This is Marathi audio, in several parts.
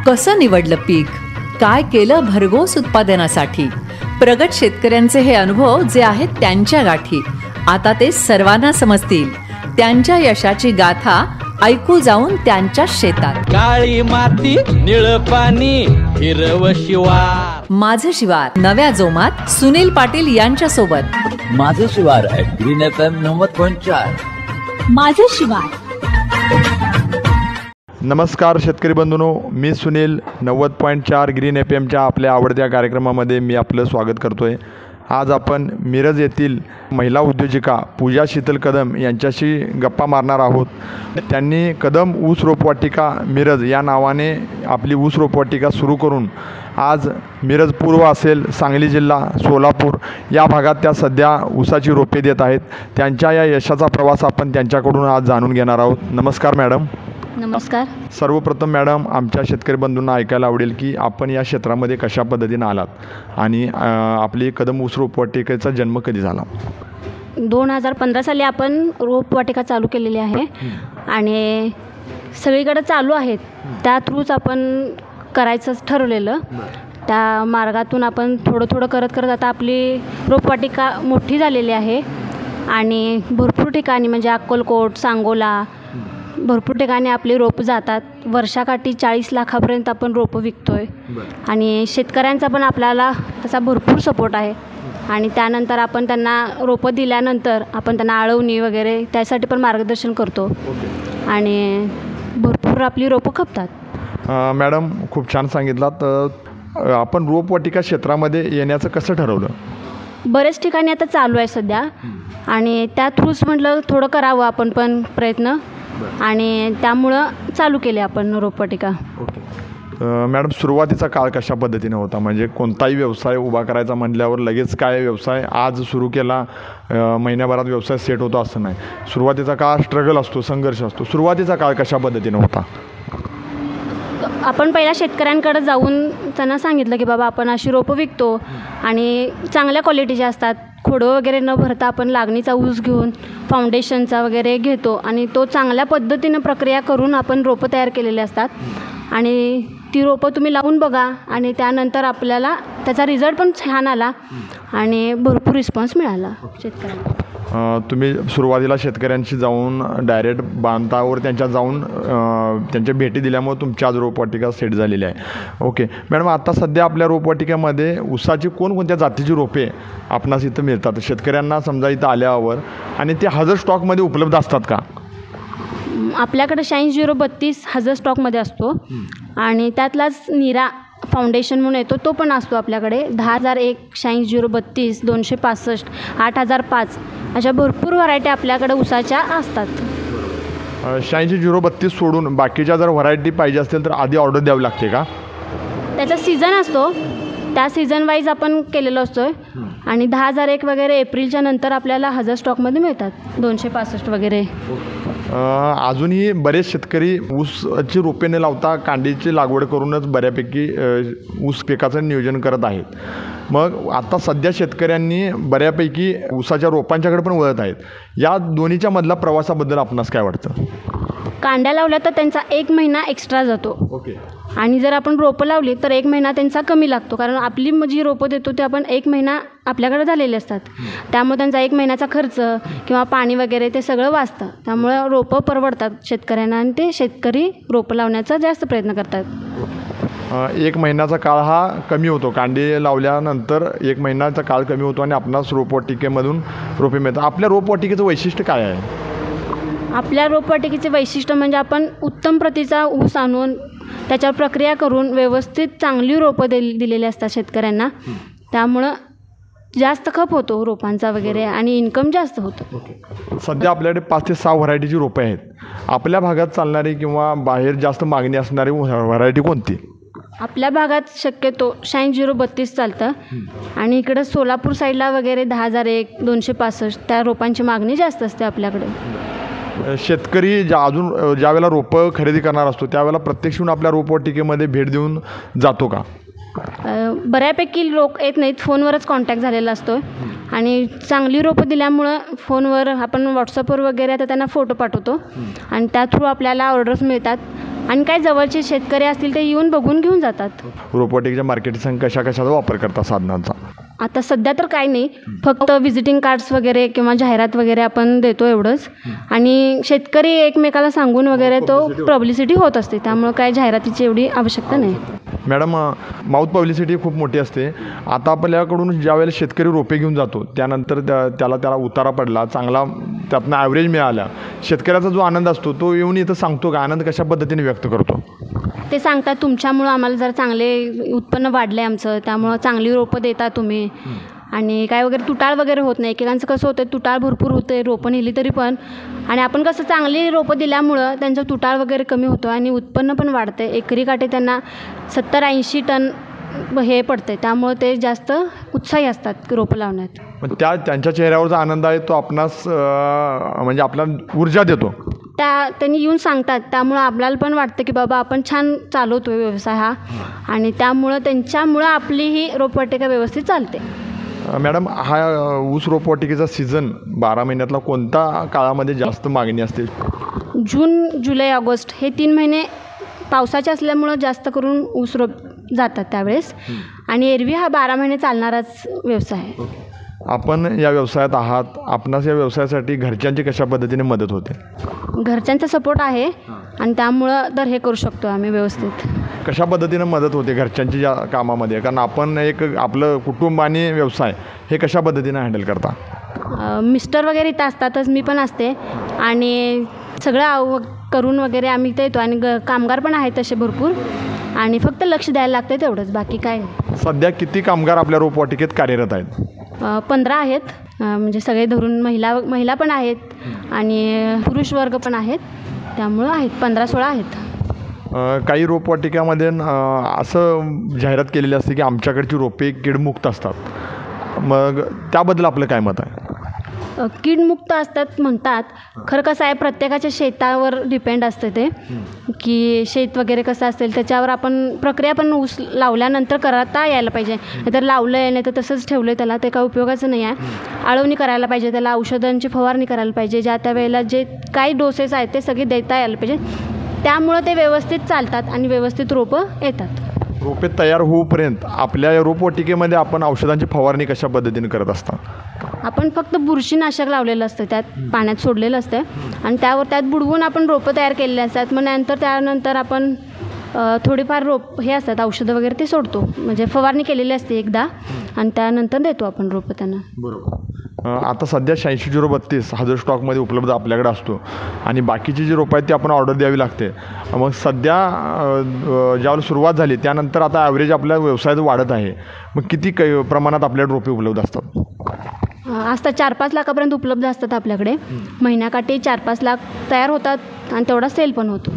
कसं निवडलं पीक, काय केलं भरघोस उत्पादनासाठी. प्रगत शेतकऱ्यांचे हे अनुभव जे आहेत त्यांच्या गाठी आता ते सर्वांना समजतील. त्यांच्या यशाची गाथा ऐकू जाऊन त्यांच्या शेतात. काळी माती निळ पाणी हिरव शिवार. माझं शिवार नव्या जोमात सुनील पाटील यांच्या सोबत. माझं शिवार ग्रीन FM 90.4. माझं शिवार. नमस्कार शेतकरी बंधूंनो, मी सुनील 90.4 ग्रीन FMच्या आपल्या आवडत्या कार्यक्रमामध्ये मी आपलं स्वागत करतोय. आज आपण मिरज येथील महिला उद्योजिका पूजा शीतल कदम यांच्याशी गप्पा मारणार आहोत. त्यांनी कदम ऊस रोपवाटिका मिरज या नावाने आपली ऊस रोपवाटिका सुरू करून आज मिरज पूर्व असेल, सांगली जिल्हा, सोलापूर या भागात त्या सध्या ऊसाची रोपे देत आहेत. त्यांच्या या यशाचा प्रवास आपण त्यांच्याकडून आज जाणून घेणार आहोत. नमस्कार मॅडम. नमस्कार. सर्वप्रथम मॅडम, आमच्या शेतकरी बंधूंना ऐकायला आवडेल की आपण या क्षेत्रामध्ये कशा पद्धतीने आलात आणि आपली कदम ऊस रोपवाटिकेचा जन्म कधी झाला? 2015 साली आपण रोपवाटिका चालू केलेली आहे आणि सगळीकडे चालू आहेत. त्या थ्रूच आपण करायचं ठरवलेलं. त्या मार्गातून आपण थोडं करत आता आपली रोपवाटिका मोठी झालेली आहे आणि भरपूर ठिकाणी म्हणजे अक्कलकोट, सांगोला भरपूर ठिकाणी आपली रोपं जातात. वर्षाकाठी 40 लाखापर्यंत आपण रोपं विकतोय आणि शेतकऱ्यांचा पण आपल्याला तसा भरपूर सपोर्ट आहे. आणि त्यानंतर आपण त्यांना रोपं दिल्यानंतर आपण त्यांना आळवणी वगैरे त्यासाठी पण मार्गदर्शन करतो आणि भरपूर आपली रोपं खपतात. मॅडम, खूप छान सांगितलं. तर आपण रोपवाटिका क्षेत्रामध्ये येण्याचं कसं ठरवलं? बरेच ठिकाणी आता चालू आहे सध्या आणि त्या थ्रूच म्हटलं थोडं करावं आपण पण प्रयत्न आणि त्यामुळं चालू केले आपण रोपवाटिका. मॅडम, सुरुवातीचा काळ कशा पद्धतीने होता? म्हणजे कोणताही व्यवसाय उभा करायचा म्हटल्यावर लगेच काय व्यवसाय आज सुरू केला महिन्याभरात व्यवसाय सेट होतो असं नाही. सुरुवातीचा काळ स्ट्रगल असतो, संघर्ष असतो. सुरुवातीचा काळ कशा पद्धतीने होता? आपण पहिला शेतकऱ्यांकडे जाऊन त्यांना सांगितलं की बाबा आपण अशी रोपं विकतो आणि चांगल्या क्वालिटीचे असतात. खोडं वगैरे न भरता आपण लागणीचा ऊस घेऊन फाउंडेशनचा वगैरे घेतो आणि तो चांगल्या पद्धतीनं प्रक्रिया करून आपण रोपं तयार केलेले असतात आणि ती रोपं तुम्ही लावून बघा आणि त्यानंतर आपल्याला त्याचा रिझल्ट पण छान आला आणि भरपूर रिस्पॉन्स मिळाला शेतकऱ्यांना. तुम्ही सुरुवातीला शेतकऱ्यांशी जाऊन डायरेक्ट बांधावर त्यांच्या जाऊन त्यांच्या भेटी दिल्यामुळे तुमची आज रोपवाटिका सेट झालेली आहे. ओके मॅडम, आता सध्या आपल्या रोपवाटिकेमध्ये ऊसाची कोणकोणत्या जातीची रोपे आपणास इथं मिळतात शेतकऱ्यांना समजा इथं आल्यावर, आणि ते हजर स्टॉकमध्ये उपलब्ध असतात का? आपल्याकडे 86-032 हजर स्टॉकमध्ये असतो आणि त्यातलाच नीरा फाउंडेशन म्हणून येतो तो पण असतो आपल्याकडे. 10,001, 86-032, 265, 8,005 अशा भरपूर व्हरायटी आपल्याकडे ऊसाच्या असतात. 86-032 सोडून बाकीच्या जर व्हरायटी पाहिजे असतील तर आधी ऑर्डर द्यावी लागते का? त्याचा सीझन असतो, त्या सीझन वाईज आपण केलेलो असतो आणि 10,001 वगैरे एप्रिलच्या नंतर आपल्याला हजर स्टॉकमध्ये मिळतात. 265 वगैरे. अजूनही बरेच शेतकरी ऊसाची रोपे न लावता कांडीची लागवड करूनच बऱ्यापैकी ऊस पिकाचं नियोजन करत आहेत. मग आता सध्या शेतकऱ्यांनी बऱ्यापैकी ऊसाच्या रोपांच्याकडे पण वळत आहेत. या दोन्हीच्या मधला प्रवासाबद्दल आपणास काय वाटतं? कांड्या लावल्या तर त्यांचा 1 महिना एक्स्ट्रा जातो. ओके. आणि जर आपण रोपं लावली तर 1 महिना त्यांचा कमी लागतो, कारण आपली जी रोपं देतो ते आपण 1 महिना आपल्याकडे झालेले असतात. त्यामुळे त्यांचा 1 महिन्याचा खर्च किंवा पाणी वगैरे ते सगळं वाचतं. त्यामुळे रोपं परवडतात शेतकऱ्यांना आणि ते शेतकरी रोपं लावण्याचा जास्त प्रयत्न करतात. 1 महिन्याचा काळ हा कमी होतो. कांडी लावल्यानंतर 1 महिन्याचा काळ कमी होतो आणि आपणास रोपवाटिकेमधून रोपे मिळतात. आपल्या रोपवाटिकेचं वैशिष्ट्य काय आहे? आपल्या रोपवाटिकेचे वैशिष्ट्य म्हणजे आपण उत्तम प्रतीचा ऊस आणून त्याच्यावर प्रक्रिया करून व्यवस्थित चांगली रोपं दिलेली असतात शेतकऱ्यांना. त्यामुळं जास्त खप होतो रोपांचा वगैरे आणि इन्कम जास्त होतं. सध्या आपल्याकडे 5 ते 6 व्हरायटीची रोपं आहेत. आपल्या भागात चालणारी किंवा बाहेर जास्त मागणी असणारी व्हरायटी कोणती? आपल्या भागात शक्यतो 86-032 चालतं आणि इकडं सोलापूर साईडला वगैरे 10,001, 265 त्या रोपांची मागणी जास्त असते आपल्याकडे. शेतकरी ज्या वेळेला रोपं खरेदी करणार असतो त्यावेळेला प्रत्यक्षून आपल्या रोपवाटिकेमध्ये भेट देऊन जातो का? बऱ्यापैकी लोक येत नाहीत, फोनवरच कॉन्टॅक्ट झालेला असतो आणि चांगली रोपं दिल्यामुळं फोनवर आपण व्हॉट्सअपवर वगैरे आता त्यांना फोटो पाठवतो आणि त्या थ्रू आपल्याला ऑर्डर्स मिळतात आणि काय जवळचे शेतकरी असतील ते येऊन बघून घेऊन जातात. रोपवाटिकेच्या मार्केटिंग कशाचा वापर करता साधनांचा? आता सध्या तर काही नाही, फक्त व्हिजिटिंग कार्ड्स वगैरे किंवा जाहिरात वगैरे आपण देतो एवढंच. आणि शेतकरी एकमेकाला सांगून वगैरे तो पब्लिसिटी होत असते, त्यामुळे काय जाहिरातीची एवढी आवश्यकता नाही. मॅडम, माउथ पब्लिसिटी खूप मोठी असते. आता आपल्याकडून ज्या वेळेला शेतकरी रोपे घेऊन जातो त्यानंतर त्याला उतारा पडला, चांगला त्यातनं ॲव्हरेज मिळाला, शेतकऱ्याचा जो आनंद असतो तो येऊन इथं सांगतो का? आनंद कशा पद्धतीने व्यक्त करतो? ते सांगतात तुमच्यामुळं आम्हाला जरा चांगले उत्पन्न वाढलं आहे आमचं, त्यामुळं चांगली रोपं देता तुम्ही. आणि काय वगैरे तुटाळ वगैरे होत नाही. एकेकांचं कसं होतं, तुटाळ भरपूर होतं रोपं नेली तरी पण, आणि आपण कसं चांगली रोपं दिल्यामुळं त्यांचं तुटाळ वगैरे कमी होतं आणि उत्पन्न पण वाढतं. एकरी काठी त्यांना 70-80 टन हे पडते, त्यामुळे ते जास्त उत्साही असतात रोपं लावण्यात. पण त्यांच्या चेहऱ्यावरचा आनंद आहे तो आपणास म्हणजे आपल्याला ऊर्जा देतो. त्यांनी येऊन सांगतात, त्यामुळं आपल्याला पण वाटतं की बाबा आपण छान चालवतो व्यवसाय हा, आणि त्यामुळं त्यांच्यामुळं आपली ही रोपवाटिका व्यवस्थित चालते. मॅडम, हा ऊस रोपवाटिकेचा सीझन 12 महिन्यातला कोणत्या काळामध्ये जास्त मागणी असते? जून, जुलै, ऑगस्ट हे 3 महिने पावसाचे असल्यामुळं जास्त करून ऊस रोप जातात त्यावेळेस. आणि एरवी हा 12 महिने चालणाराच व्यवसाय आहे. आपण या व्यवसायात आहात, आपणास या व्यवसायासाठी घरच्यांची कशा पद्धतीने मदत होते? घरच्यांचा सपोर्ट आहे आणि त्यामुळं तर हे करू शकतो आम्ही व्यवस्थित. कशा पद्धतीनं मदत होते घरच्यांची या कामामध्ये? कारण आपण एक आपलं कुटुंब आणि व्यवसाय हे कशा पद्धतीनं हँडल करता? मिस्टर वगैरे इथं असतातच, मी पण असते, आणि सगळं करून वगैरे आम्ही इथं येतो. आणि कामगार पण आहेत तसे भरपूर, आणि फक्त लक्ष द्यायला लागतं तेवढंच, बाकी काय नाही. सध्या किती कामगार आपल्या रोपवाटिकेत कार्यरत आहेत? 15 आहेत, म्हणजे सगळे धरून महिला पण आहेत आणि पुरुष वर्ग पण आहेत, त्यामुळं आहेत 15-16 आहेत. काही रोपवाटिकामध्ये असं जाहिरात केलेली असते की आमच्याकडची रोपे कीडमुक्त असतात, मग त्याबद्दल आपलं काय मत आहे? कीडमुक्त असतात म्हणतात, खरं कसं आहे प्रत्येकाच्या शेतावर डिपेंड असतं ते, की शेत वगैरे कसं असेल त्याच्यावर आपण प्रक्रिया पण ऊस लावल्यानंतर करता यायला पाहिजे. नाहीतर लावलं आहे नाही तर तसंच ठेवलं आहे त्याला, ते काय उपयोगाचं नाही आहे. आळवणी करायला पाहिजे, त्याला औषधांची फवारणी करायला पाहिजे, ज्या त्या वेळेला जे काही डोसेस आहेत ते सगळे देता यायला पाहिजे. त्यामुळं ते व्यवस्थित चालतात आणि व्यवस्थित रोपं येतात. रोपे तयार होऊपर्यंत आपल्या या रोपवाटिकेमध्ये आपण औषधांची फवारणी कशा पद्धतीने करत असता? आपण फक्त बुरशीनाशक लावलेलं असतं, त्यात पाण्यात सोडलेलं असतं, आणि त्यात बुडवून आपण रोपं तयार केलेली असतात. मग त्यानंतर आपण थोडीफार हे असतात औषधं वगैरे ते सोडतो, म्हणजे फवारणी केलेली असते एकदा, आणि त्यानंतर देतो आपण रोपं त्यांना. बरोबर. आता सध्या 86-032 हा जो स्टॉकमध्ये उपलब्ध आपल्याकडे असतो, आणि बाकीची जी रोपं आहेत ती आपण ऑर्डर द्यावी लागते. मग सध्या ज्यावेळेला सुरुवात झाली त्यानंतर आता ॲव्हरेज आपल्या व्यवसायात वाढत आहे, मग किती प्रमाणात आपल्याकडे रोपे उपलब्ध असतात? असतात 4-5 लाखापर्यंत उपलब्ध असतात आपल्याकडे. महिन्याकाठी 4-5 लाख तयार होतात आणि तेवढा सेल पण होतो.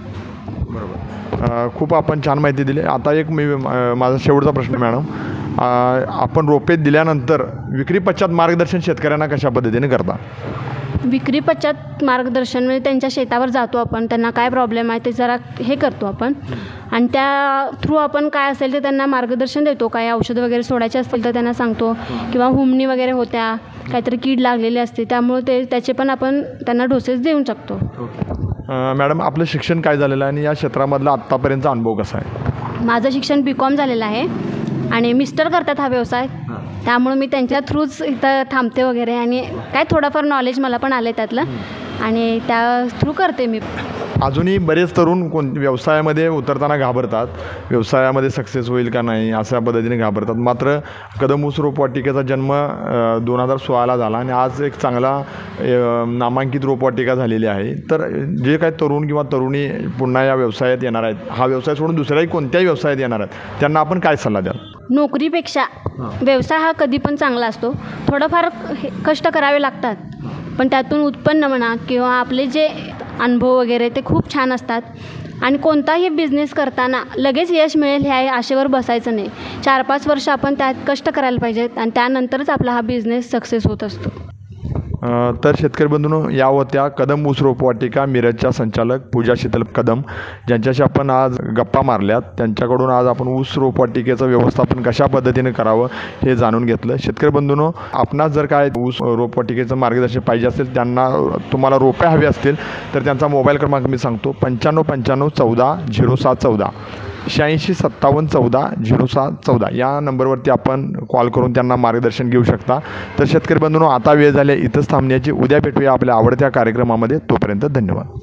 बरोबर. खूप आपण छान माहिती दिली. आता एक माझा शेवटचा प्रश्न मॅडम, आपण रोपे दिल्यानंतर विक्री पश्चात मार्गदर्शन शेतकऱ्यांना कशा पद्धतीने करता? विक्री पश्चात मार्गदर्शन म्हणजे त्यांच्या शेतावर जातो आपण, त्यांना काय प्रॉब्लेम आहे ते जरा हे करतो आपण, आणि त्या थ्रू आपण काय असेल ते त्यांना मार्गदर्शन देतो. काय औषधं वगैरे सोडायचे असतील तर त्यांना सांगतो, किंवा हुमणी वगैरे होत्या, काहीतरी कीड लागलेली असते, त्यामुळे त्याचे पण आपण त्यांना डोसेस देऊ शकतो. मॅडम, आपलं शिक्षण काय झालेलं आहे आणि या क्षेत्रामधला आत्तापर्यंतचा अनुभव कसा आहे? माझं शिक्षण BCom झालेलं आहे, आणि मिस्टर करतात हा व्यवसाय, त्यामुळे मी त्यांच्या थ्रूच इथं थांबते वगैरे, आणि काय थोडंफार नॉलेज मला पण आलं आहे त्यातलं, आणि त्या थ्रू करते मी. अजूनही बरेच तरुण व्यवसायामध्ये उतरताना घाबरतात, व्यवसायामध्ये सक्सेस होईल का नाही अशा पद्धतीने घाबरतात. मात्र कदम ऊस रोपवाटिकेचा जन्म 2016ला झाला, आणि आज एक चांगला नामांकित रोपवाटिका झालेली आहे. तर जे काही तरुण किंवा तरुणी पुन्हा या व्यवसायात येणार आहेत, हा व्यवसाय सोडून दुसऱ्याही कोणत्याही व्यवसायात येणार आहेत, त्यांना आपण काय सल्ला द्याल? नोकरीपेक्षा व्यवसाय हा कधी पण चांगला असतो. थोडंफार कष्ट करावे लागतात, पण त्यातून उत्पन्न म्हणा किंवा आपले जे अनुभव वगैरे ते खूप छान असतात. आणि कोणताही बिझनेस करताना लगेच यश मिळेल ह्या आशेवर बसायचं नाही. 4-5 वर्ष आपण त्यात कष्ट करायला पाहिजेत, आणि त्यानंतरच आपला हा बिझनेस सक्सेस होत असतो. तर शेतकरी बंधूंनो, या होत्या कदम ऊस रोपवाटिका मिरजच्या संचालक पूजा शीतल कदम, ज्यांच्याशी आपण आज गप्पा मारल्यात. त्यांच्याकडून आज आपण ऊस रोपवाटिकेचं व्यवस्थापन कशा पद्धतीने करावं हे जाणून घेतलं. शेतकरी बंधूंनो, आपणास जर काय ऊस रोपवाटिकेचं मार्गदर्शन पाहिजे असेल, त्यांना तुम्हाला रोपे हवे असतील तर त्यांचा मोबाईल क्रमांक मी सांगतो: 95 14 07 14 86 57 14 07 14 या नंबरवरती आपण कॉल करून त्यांना मार्गदर्शन घेऊ शकता. तर शेतकरी बंधूंनो, आता वेळ झाली इथंच थांबण्याची. उद्या भेटूया आपल्या आवडत्या कार्यक्रमामध्ये. तोपर्यंत धन्यवाद.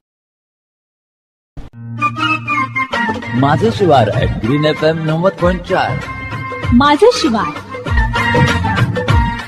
माझं शिवार ॲट ग्रीन FM 90.4. माझं शिवार